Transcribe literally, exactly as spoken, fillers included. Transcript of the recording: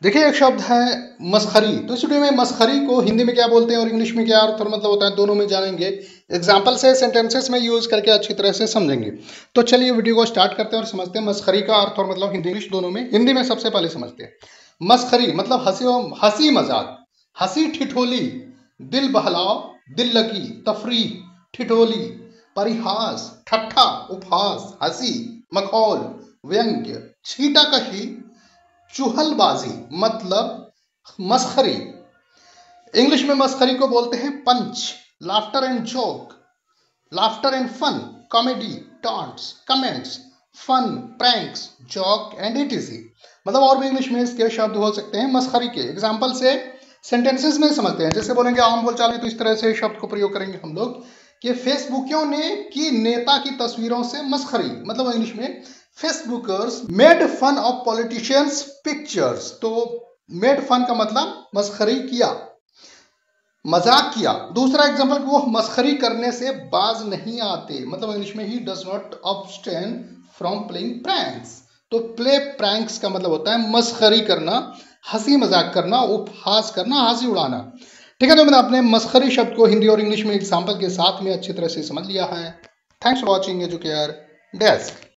देखिए एक शब्द है मसखरी। तो इस वीडियो में मसखरी को हिंदी में क्या बोलते हैं और इंग्लिश में क्या अर्थ और मतलब होता है, दोनों में जानेंगे। एग्जाम्पल से सेंटेंसेस में यूज करके अच्छी तरह से समझेंगे। तो चलिए वीडियो को स्टार्ट करते हैं और समझते हैं मसखरी का अर्थ और मतलब हिंदी इंग्लिश दोनों में। हिंदी में सबसे पहले समझते हैं। मसखरी मतलब हंसी हंसी मजाक, हंसी ठिठोली, दिल बहलाव, दिल लगी, तफरी, ठिठोली, परिहास, ठट्ठा, उपहास, हंसी, मखौल, व्यंग्य, छीटाकशी, चुहलबाजी मतलब मस्खरी। इंग्लिश में मस्खरी को बोलते हैं punch, laughter and joke, laughter and fun, comedy, taunts, comments, fun, pranks, joke and etc. मतलब और भी इंग्लिश में इसके शब्द हो सकते हैं मस्खरी के। एग्जाम्पल से सेंटेंसेस में समझते हैं। जैसे बोलेंगे आम बोलचाल में, तो इस तरह से शब्द को प्रयोग करेंगे हम लोग कि फेसबुकियों ने की नेता की तस्वीरों से मस्खरी। मतलब इंग्लिश में facebookers made fun of politicians pictures. तो मेड फन का मतलब मस्खरी किया, मजाक किया। दूसरा एग्जांपल, वो मस्खरी करने से बाज नहीं आते। मतलब इंग्लिश में he does not abstain from playing pranks. तो प्ले प्रैंक्स का मतलब होता है मस्खरी करना, हंसी मजाक करना, उपहास करना, हंसी उड़ाना। ठीक है, तो मैंने अपने मस्खरी शब्द को हिंदी और इंग्लिश में एग्जाम्पल के साथ में अच्छी तरह से समझ लिया है। Thanks for watching Educare desk.